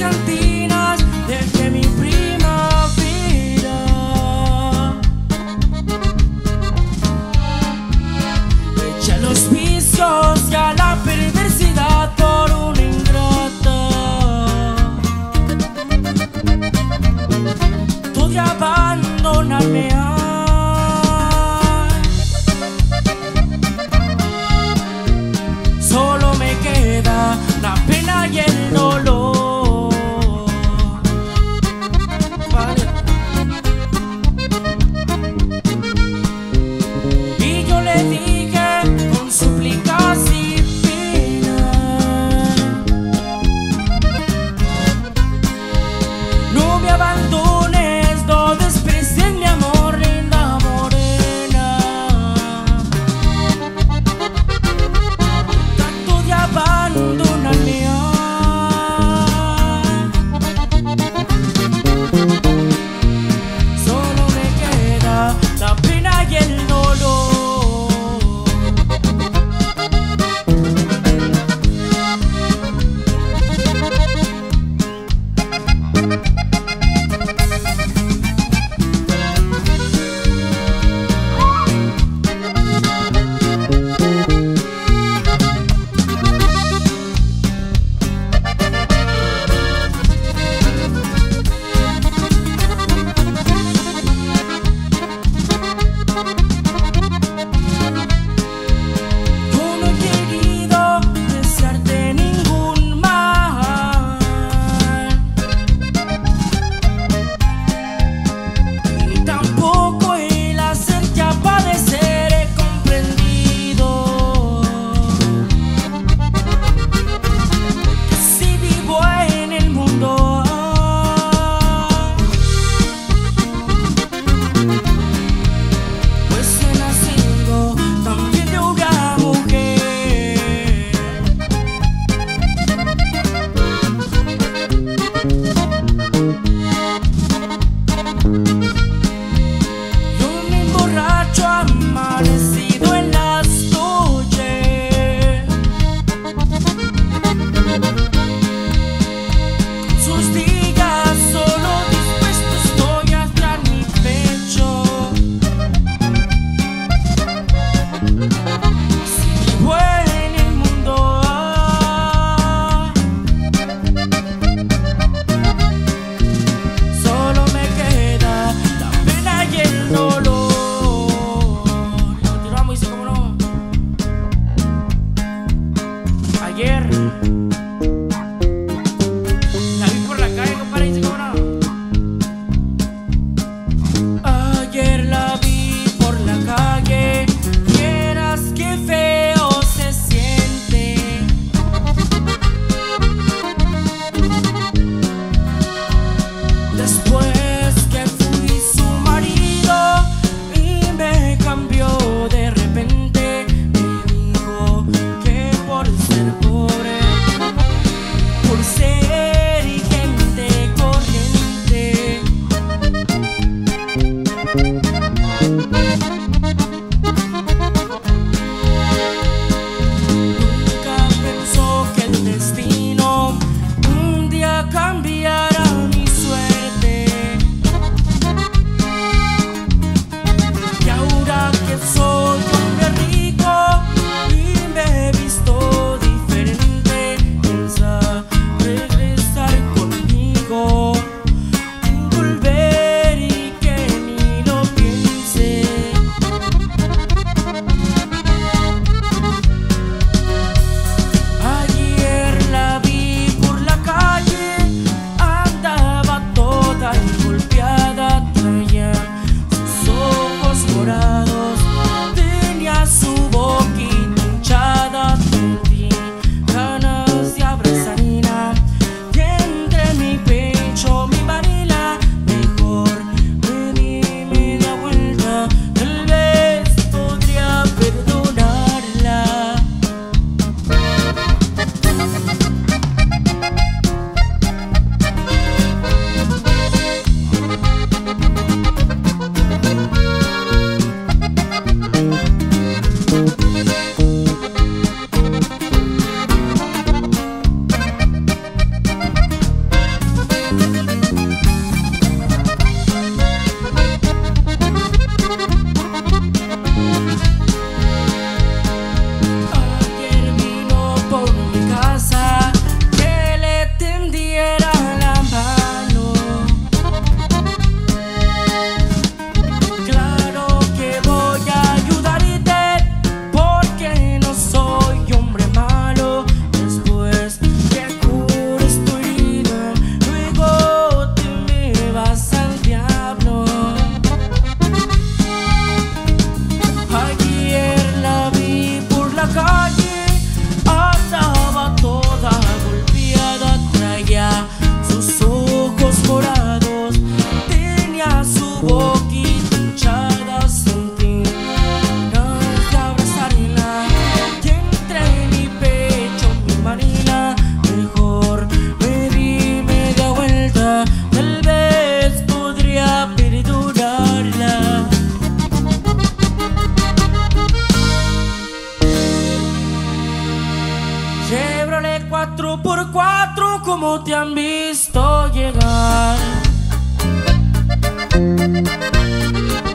cantinas dejé mi primavera. Eché a los vicios y a la perversidad por una ingrata. Tú de abandonarme. Solo me queda la pena y el dolor. Vale. Y yo le dije con súplicas y penas: no me abandones, no desprecies mi amor, linda morena. Trato de abandonarme, solo me queda la pena y el dolor. Amanecido en las noches, con sus días solo dispuesto estoy a dar mi pecho. Si vivo en el mundo, solo me queda la pena y el dolor. Ayer la vi por la calle, compadre, dice cómo no. Ayer la vi por la calle, vieras qué feo se siente. Después que fui su marido y me cambió de repente, me dijo que por ser pobre, por ser gente corriente, nunca pensó que el destino un día cambiara mi suerte. Y ahora que soy hombre rico y me he visto diferente, piensa regresar. otro como te han visto llegar.